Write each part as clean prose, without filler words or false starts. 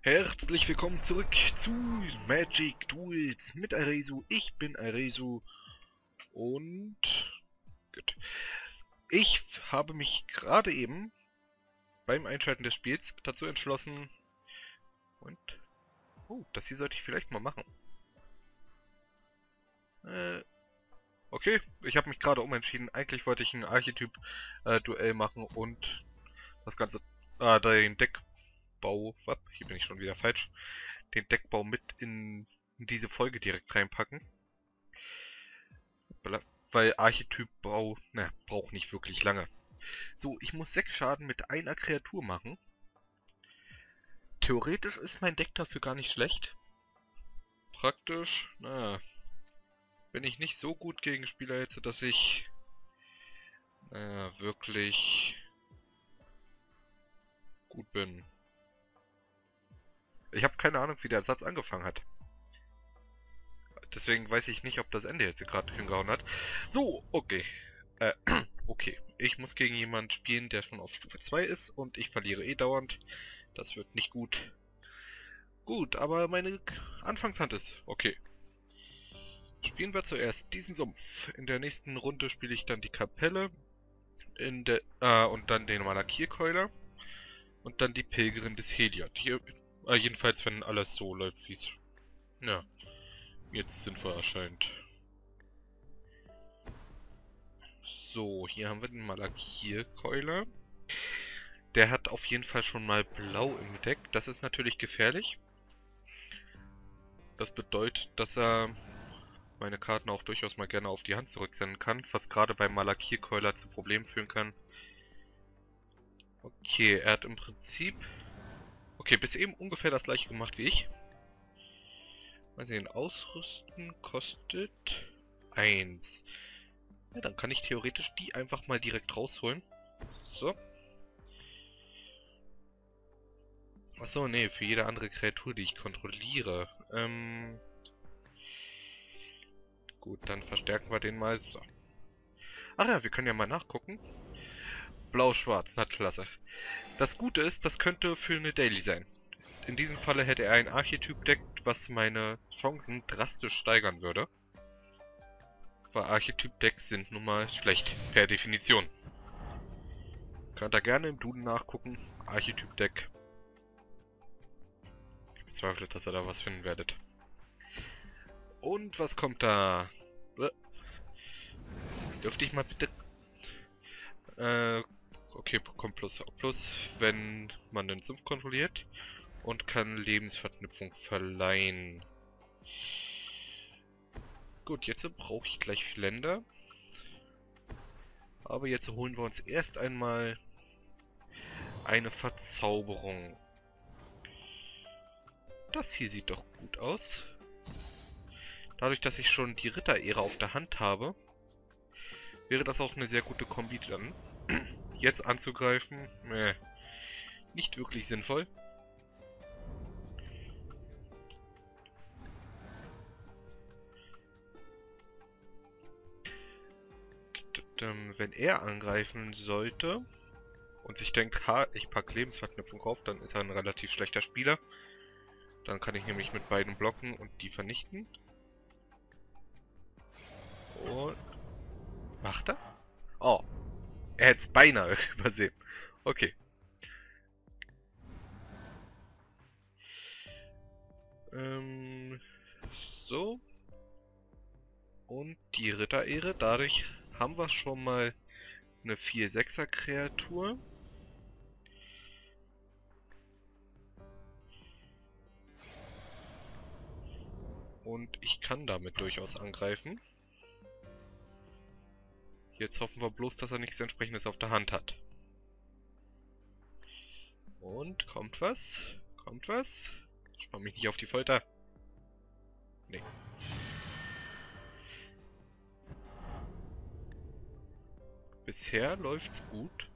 Herzlich willkommen zurück zu Magic Duels mit Aresu. Ich bin Aresu und gut. Ich habe mich gerade eben beim Einschalten des Spiels dazu entschlossen und das hier sollte ich vielleicht mal machen. Okay, ich habe mich gerade umentschieden. Eigentlich wollte ich ein Archetyp-Duell machen und das Ganze, den Deckbau, hier bin ich schon wieder falsch, den Deckbau mit in diese Folge direkt reinpacken. Weil Archetypbau, braucht nicht wirklich lange. So, ich muss 6 Schaden mit einer Kreatur machen. Theoretisch ist mein Deck dafür gar nicht schlecht. Praktisch, bin ich nicht so gut gegen Spieler jetzt, dass ich wirklich gut bin. Ich habe keine Ahnung, wie der Satz angefangen hat. Deswegen weiß ich nicht, ob das Ende jetzt gerade hingehauen hat. So, okay. Okay. Ich muss gegen jemanden spielen, der schon auf Stufe 2 ist und ich verliere eh dauernd. Das wird nicht gut. Gut, aber meine Anfangshand ist okay. Spielen wir zuerst diesen Sumpf. In der nächsten Runde spiele ich dann die Kapelle. Und dann den Malakirkeuler. Und dann die Pilgerin des Heliod. Hier, jedenfalls, wenn alles so läuft, wie es jetzt sinnvoll erscheint. So, hier haben wir den Malakirkeuler. Der hat auf jeden Fall schon mal blau im Deck. Das ist natürlich gefährlich. Das bedeutet, dass er meine Karten auch durchaus mal gerne auf die Hand zurücksenden kann, was gerade beim Malakirkeuler zu Problemen führen kann. Okay, er hat im Prinzip bis eben ungefähr das gleiche gemacht wie ich. Mal sehen, ausrüsten kostet 1. Ja, dann kann ich theoretisch die einfach mal direkt rausholen. So. Achso, nee, für jede andere Kreatur, die ich kontrolliere. Gut, dann verstärken wir den mal. So. Ach ja, wir können ja mal nachgucken. Blau-Schwarz, na klasse. Das Gute ist, das könnte für eine Daily sein. In diesem Falle hätte er ein Archetyp-Deck, was meine Chancen drastisch steigern würde. Weil Archetyp-Decks sind nun mal schlecht, per Definition. Könnt ihr gerne im Duden nachgucken. Archetyp-Deck. Ich bezweifle, dass ihr da was finden werdet. Und was kommt da? Dürfte ich mal bitte... okay, kommt plus, wenn man den Sumpf kontrolliert. Und kann Lebensverknüpfung verleihen. Gut, jetzt brauche ich gleich Länder. Aber jetzt holen wir uns erst einmal eine Verzauberung. Das hier sieht doch gut aus. Dadurch, dass ich schon die Ritterehre auf der Hand habe, wäre das auch eine sehr gute Kombi dann. Jetzt anzugreifen, nicht wirklich sinnvoll. Wenn er angreifen sollte und sich denkt, ich packe Lebensverknüpfung auf, dann ist er ein relativ schlechter Spieler. Dann kann ich nämlich mit beiden blocken und die vernichten. Und... Macht er? Oh. Er hätte es beinahe übersehen. Okay. So. Und die Ritterehre. Dadurch haben wir schon mal eine 4-6er Kreatur. Und ich kann damit durchaus angreifen. Jetzt hoffen wir bloß, dass er nichts Entsprechendes auf der Hand hat. Und kommt was? Kommt was? Spann mich nicht auf die Folter. Nee. Bisher läuft's gut.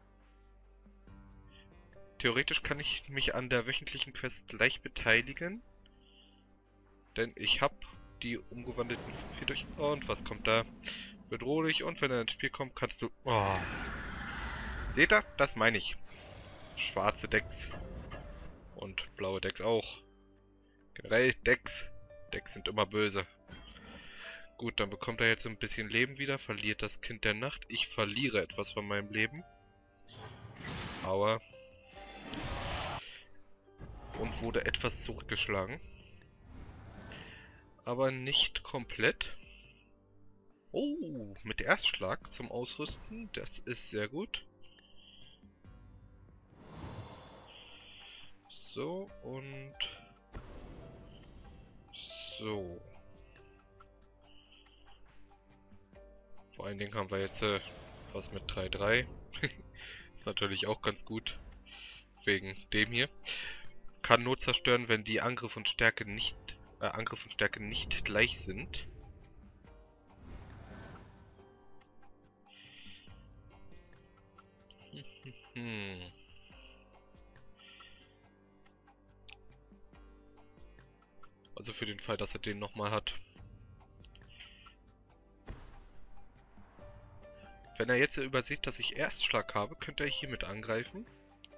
Theoretisch kann ich mich an der wöchentlichen Quest gleich beteiligen. Denn ich habe die umgewandelten 4 durch... Und was kommt da? Bedrohlich. Und wenn er ins Spiel kommt, kannst du... Oh. Seht ihr? Das meine ich. Schwarze Decks. Und blaue Decks auch. Generell Decks. Decks sind immer böse. Gut, dann bekommt er jetzt ein bisschen Leben wieder, verliert das Kind der Nacht. Ich verliere etwas von meinem Leben. Aua. Und wurde etwas zurückgeschlagen. Aber nicht komplett. Oh, mit Erstschlag zum Ausrüsten. Das ist sehr gut. So, und... So. Vor allen Dingen haben wir jetzt was mit 3-3. Ist natürlich auch ganz gut. Wegen dem hier. Kann nur zerstören, wenn die Angriff und Stärke nicht gleich sind. Also für den Fall, dass er den nochmal hat. Wenn er jetzt übersieht, dass ich Erstschlag habe, könnte er hiermit angreifen.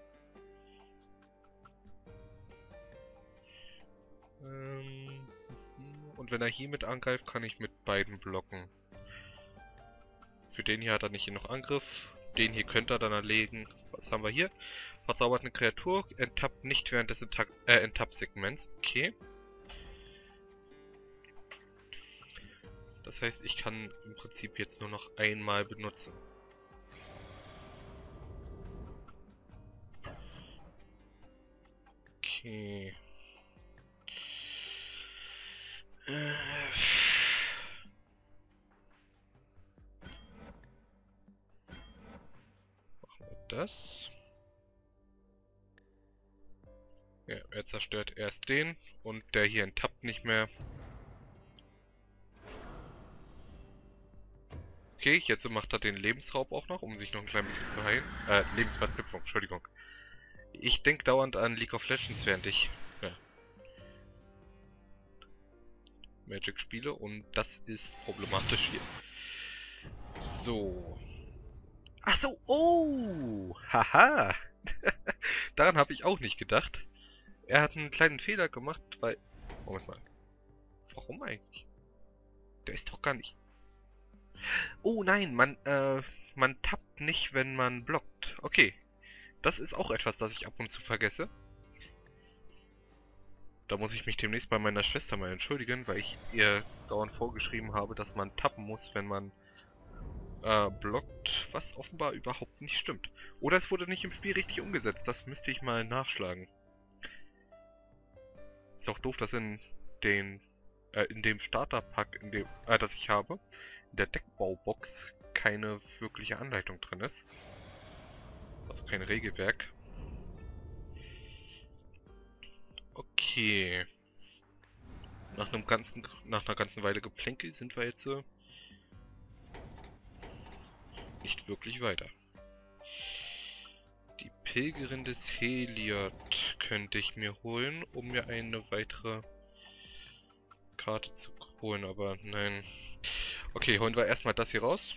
Und wenn er hiermit angreift, kann ich mit beiden blocken. Für den hier hat er nicht genug Angriff. Den hier könnte er dann erlegen. Was haben wir hier? Verzaubert eine Kreatur, enttappt nicht während des Enttapp-Segments. Okay. Das heißt, ich kann im Prinzip jetzt nur noch einmal benutzen. Okay. Machen wir das. Ja, er zerstört erst den und der hier enttappt nicht mehr. Okay, jetzt macht er den Lebensraub auch noch, um sich noch ein klein bisschen zu heilen. Lebensverknüpfung, Entschuldigung. Ich denke dauernd an League of Legends, während ich Magic spiele und das ist problematisch hier. So. Ach so, oh! Haha! Daran habe ich auch nicht gedacht. Er hat einen kleinen Fehler gemacht, weil... Moment mal. Warum eigentlich? Der ist doch gar nicht... Oh nein, man tappt nicht, wenn man blockt. Okay. Das ist auch etwas, das ich ab und zu vergesse. Da muss ich mich demnächst bei meiner Schwester mal entschuldigen, weil ich ihr dauernd vorgeschrieben habe, dass man tappen muss, wenn man blockt, was offenbar überhaupt nicht stimmt. Oder es wurde nicht im Spiel richtig umgesetzt, das müsste ich mal nachschlagen. Ist auch doof, dass in dem Starterpack, das ich habe, in der Deckbaubox keine wirkliche Anleitung drin ist. Also kein Regelwerk. Okay. Nach einer ganzen Weile Geplänkel sind wir jetzt nicht wirklich weiter. Die Pilgerin des Heliod könnte ich mir holen, um mir eine weitere Karte zu holen, aber nein. Okay, holen wir erstmal das hier raus.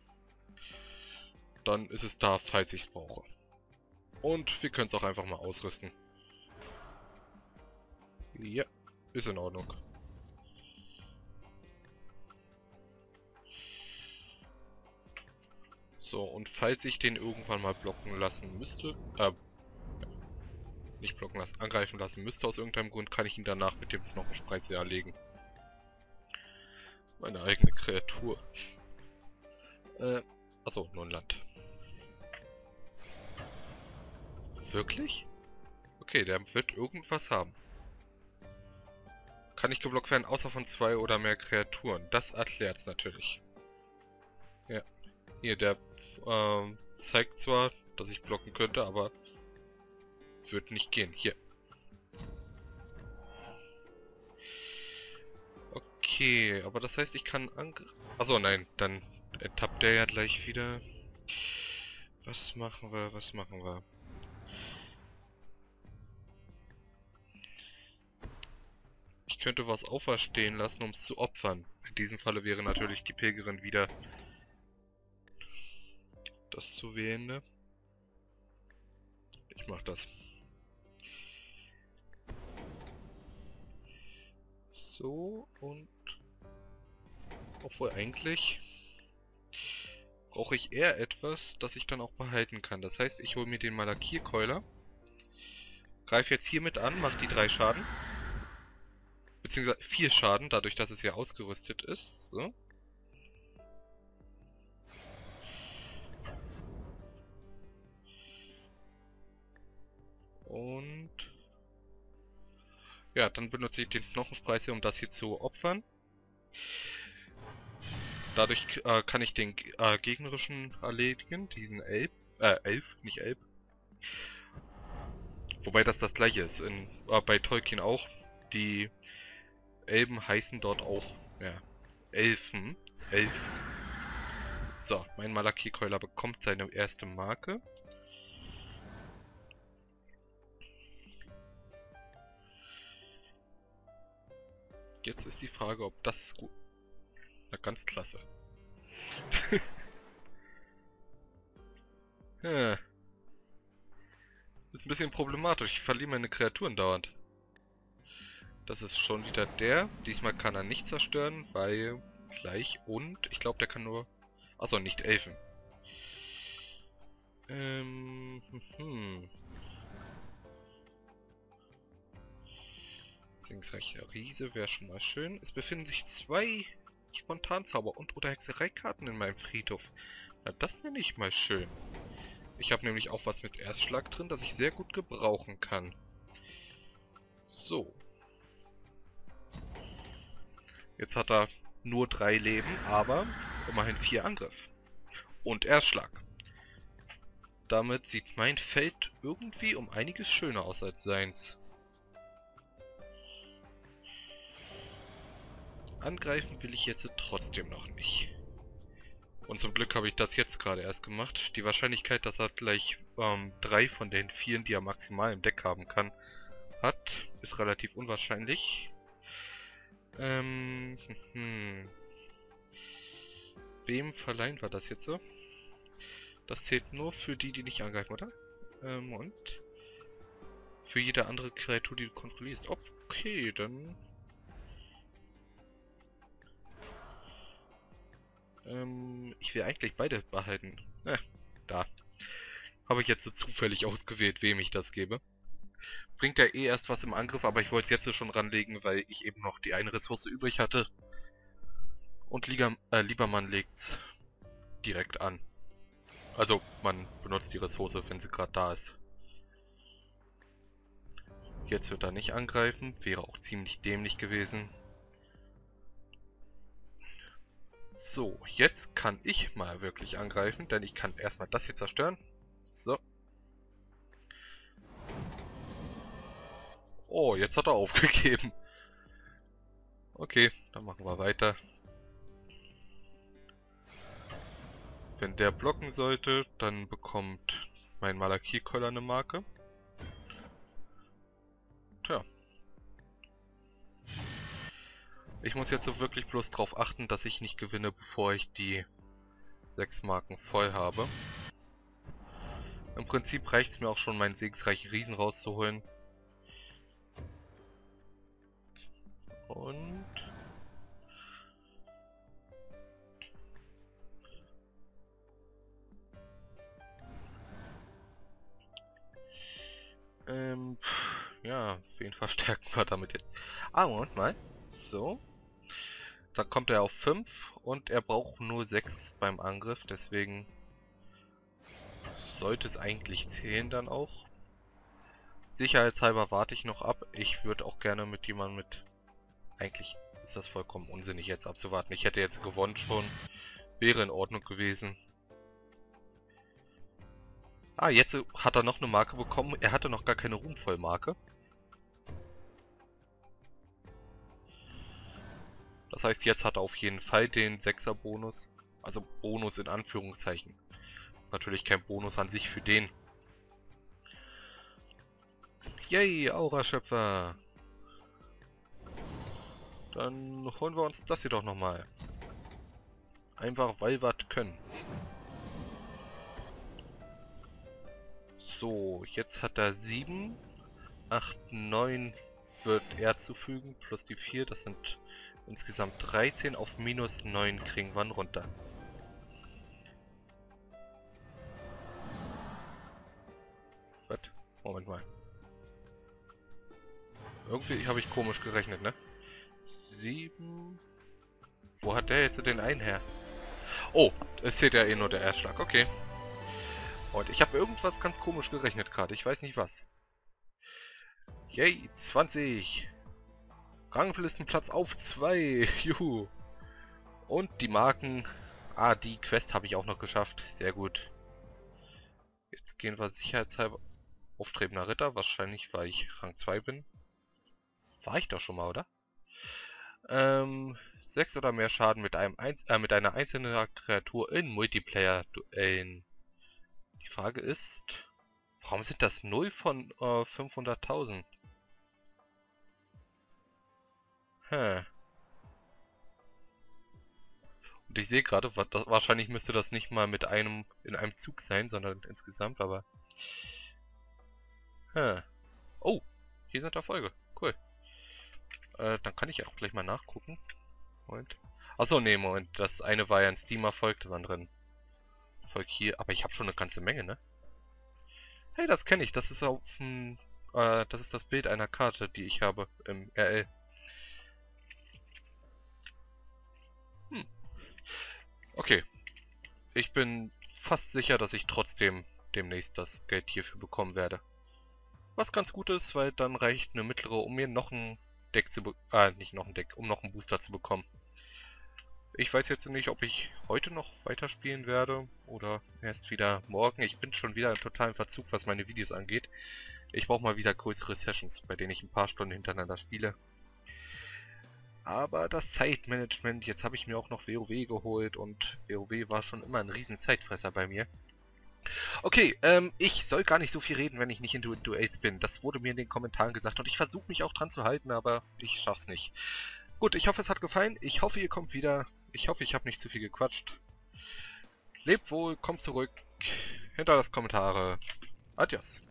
Dann ist es da, falls ich es brauche. Und wir können es auch einfach mal ausrüsten. Ja, ist in Ordnung. So, und falls ich den irgendwann mal blocken lassen müsste, nicht blocken lassen, angreifen lassen müsste aus irgendeinem Grund, kann ich ihn danach mit dem Knochenspreiße erlegen. Meine eigene Kreatur. Achso, nur ein Land. Wirklich? Okay, der wird irgendwas haben. Kann nicht geblockt werden, außer von 2 oder mehr Kreaturen. Das erklärt's natürlich. Ja. Hier, der zeigt zwar, dass ich blocken könnte, aber wird nicht gehen. Hier. Okay, aber das heißt, ich kann Achso, nein, dann ertappt der ja gleich wieder. Was machen wir, was machen wir? Ich könnte was auferstehen lassen, um es zu opfern. In diesem Falle wäre natürlich die Pilgerin wieder das zu wählende. Ich mach das. So, und... Obwohl eigentlich... brauche ich eher etwas, das ich dann auch behalten kann. Das heißt, ich hole mir den Malakierkeuler. Greife jetzt hiermit an, mache die 3 Schaden. Beziehungsweise 4 Schaden, dadurch, dass es ja ausgerüstet ist. So. Und... ja, dann benutze ich den Knochenspreißer, um das hier zu opfern. Dadurch kann ich den gegnerischen erledigen, diesen Elf, nicht Elb. Wobei das gleiche ist, bei Tolkien auch. Die Elben heißen dort auch, ja, Elfen. Elf. So, mein Malakierkeuler bekommt seine erste Marke. Jetzt ist die Frage, ob das gut... Na, ganz klasse. Ja. Ist ein bisschen problematisch. Ich verliere meine Kreaturen dauernd. Das ist schon wieder der. Diesmal kann er nicht zerstören, weil gleich und ich glaube, der kann nur... Achso, nicht Elfen. Segensreicher Riese wäre schon mal schön. Es befinden sich 2 Spontanzauber und oder Hexereikarten in meinem Friedhof. Na, das nenne ich mal schön. Ich habe nämlich auch was mit Erstschlag drin, das ich sehr gut gebrauchen kann. So. Jetzt hat er nur 3 Leben, aber immerhin 4 Angriff. Und Erstschlag. Damit sieht mein Feld irgendwie um einiges schöner aus als seins. Angreifen will ich jetzt trotzdem noch nicht. Und zum Glück habe ich das jetzt gerade erst gemacht. Die Wahrscheinlichkeit, dass er gleich 3 von den 4, die er maximal im Deck haben kann, hat, ist relativ unwahrscheinlich. Wem verleihen wir das jetzt so? Das zählt nur für die, die nicht angreifen, oder? Und? Für jede andere Kreatur, die du kontrollierst. Okay, dann... ich will eigentlich beide behalten. Da. Habe ich jetzt so zufällig ausgewählt, wem ich das gebe. Bringt ja eh erst was im Angriff, aber ich wollte es jetzt schon ranlegen, weil ich eben noch die eine Ressource übrig hatte. Und Liebermann legt's direkt an. Also, man benutzt die Ressource, wenn sie gerade da ist. Jetzt wird er nicht angreifen, wäre auch ziemlich dämlich gewesen. So, jetzt kann ich mal wirklich angreifen, denn ich kann erstmal das hier zerstören. So. Oh, jetzt hat er aufgegeben. Okay, dann machen wir weiter. Wenn der blocken sollte, dann bekommt mein Malakierkeuler eine Marke. Tja. Ich muss jetzt so wirklich bloß darauf achten, dass ich nicht gewinne, bevor ich die 6 Marken voll habe. Im Prinzip reicht es mir auch schon, meinen segensreichen Riesen rauszuholen. Und... ja, wen verstärken wir damit jetzt? Ah, Moment mal. So. Dann kommt er auf 5 und er braucht nur 6 beim Angriff, deswegen sollte es eigentlich zählen dann auch. Sicherheitshalber warte ich noch ab. Ich würde auch gerne mit jemandem mit... Eigentlich ist das vollkommen unsinnig jetzt abzuwarten. Ich hätte jetzt gewonnen schon. Wäre in Ordnung gewesen. Ah, jetzt hat er noch eine Marke bekommen. Er hatte noch gar keine Ruhmvollmarke. Das heißt, jetzt hat er auf jeden Fall den 6er Bonus. Also Bonus in Anführungszeichen. Ist natürlich kein Bonus an sich für den. Yay, Aura-Schöpfer. Dann holen wir uns das hier doch nochmal. Einfach weil wir können. So, jetzt hat er 7, 8, 9, wird er zufügen, plus die 4, das sind insgesamt 13, auf minus 9 kriegen wir ihn runter. Was? Moment mal. Irgendwie habe ich komisch gerechnet, ne? 7... Wo hat der jetzt den einen her? Oh, es zählt ja eh nur der Erstschlag, okay. Und ich habe irgendwas ganz komisch gerechnet gerade, ich weiß nicht was. Yay, 20! Ranglistenplatz auf 2, juhu! Und die Marken... Ah, die Quest habe ich auch noch geschafft, sehr gut. Jetzt gehen wir sicherheitshalber... Aufstrebender Ritter, wahrscheinlich weil ich Rang 2 bin. War ich doch schon mal, oder? 6 oder mehr Schaden mit einer einzelnen Kreatur in Multiplayer-Duellen. Die Frage ist, warum sind das 0 von 500.000? Und ich sehe gerade, wahrscheinlich müsste das nicht mal mit in einem Zug sein, sondern insgesamt, aber... Oh, hier sind Erfolge. Cool. Dann kann ich auch gleich mal nachgucken. Moment. Achso, nee, Moment. Das eine war ja ein Steam-Erfolg, das andere ein Erfolg hier. Aber ich habe schon eine ganze Menge, ne? Hey, das kenne ich. Das ist auf das ist das Bild einer Karte, die ich habe im RL. Okay. Ich bin fast sicher, dass ich trotzdem demnächst das Geld hierfür bekommen werde. Was ganz gut ist, weil dann reicht eine mittlere, um mir noch ein Deck zu nicht noch ein Deck, um noch einen Booster zu bekommen. Ich weiß jetzt nicht, ob ich heute noch weiterspielen werde oder erst wieder morgen. Ich bin schon wieder im totalen Verzug, was meine Videos angeht. Ich brauche mal wieder größere Sessions, bei denen ich ein paar Stunden hintereinander spiele. Aber das Zeitmanagement, jetzt habe ich mir auch noch WoW geholt und WoW war schon immer ein riesen Zeitfresser bei mir. Okay, ich soll gar nicht so viel reden, wenn ich nicht in Duels bin. Das wurde mir in den Kommentaren gesagt und ich versuche mich auch dran zu halten, aber ich schaff's nicht. Gut, ich hoffe, es hat gefallen. Ich hoffe, ihr kommt wieder. Ich hoffe, ich habe nicht zu viel gequatscht. Lebt wohl, kommt zurück. Hinterlasst Kommentare. Adios.